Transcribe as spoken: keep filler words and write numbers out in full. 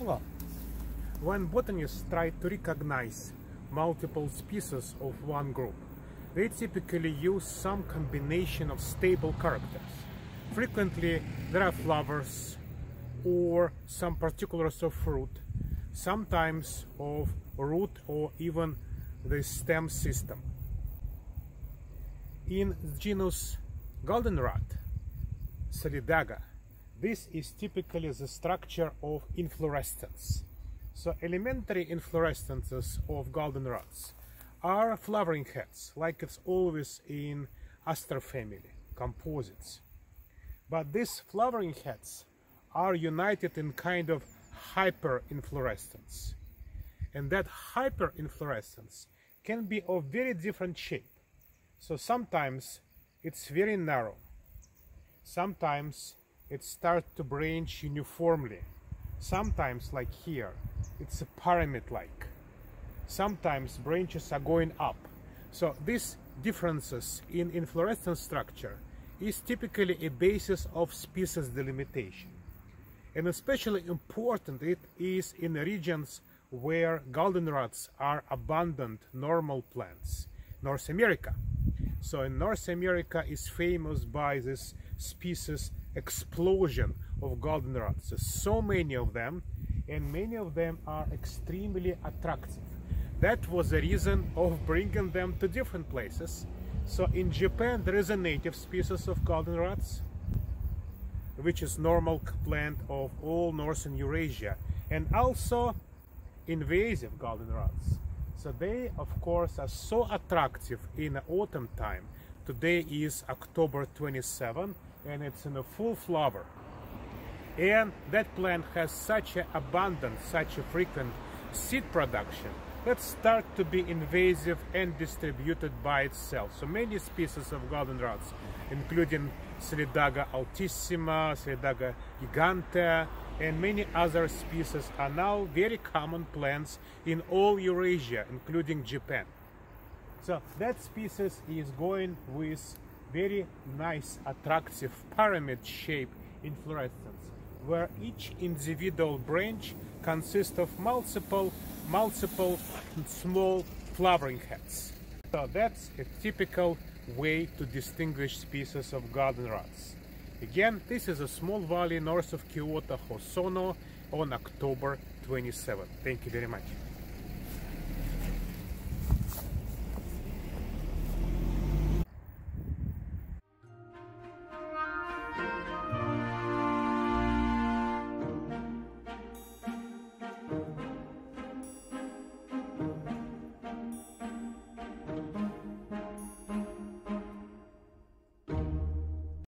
Hello. When botanists try to recognize multiple species of one group, they typically use some combination of stable characters. Frequently, there are flowers or some particulars of fruit, sometimes of root or even the stem system. In genus goldenrod, Solidaga, this is typically the structure of inflorescence. So elementary inflorescences of goldenrods are flowering heads, like it's always in aster family, composites. But these flowering heads are united in kind of hyperinflorescence. And that hyperinflorescence can be of very different shape. So sometimes it's very narrow. Sometimes it starts to branch uniformly. Sometimes, like here, it's a pyramid-like. Sometimes branches are going up. So these differences in inflorescence structure is typically a basis of species delimitation. And especially important it is in regions where goldenrods are abundant normal plants. North America. So in North America is famous by this species explosion of goldenrods. There's so many of them, and many of them are extremely attractive. That was the reason of bringing them to different places. So in Japan there is a native species of goldenrods, which is normal plant of all northern Eurasia, and also invasive goldenrods. So they, of course, are so attractive in the autumn time. Today is October twenty-seventh, and it's in a full flower. And that plant has such an abundant, such a frequent seed production that start to be invasive and distributed by itself. So many species of goldenrods, including Solidaga altissima, Solidaga gigantea, and many other species, are now very common plants in all Eurasia, including Japan. So that species is going with very nice, attractive pyramid-shaped inflorescence, where each individual branch consists of multiple, multiple small flowering heads. So that's a typical way to distinguish species of goldenrods. Again, this is a small valley north of Kyoto, Hosono, on October twenty-seventh. Thank you very much.